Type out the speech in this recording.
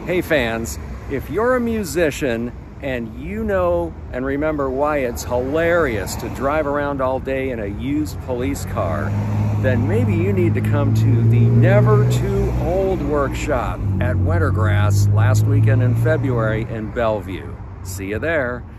Hey fans, if you're a musician and you know and remember why it's hilarious to drive around all day in a used police car, then maybe you need to come to the Never Too Old workshop at Wintergrass last weekend in February in Bellevue. See you there.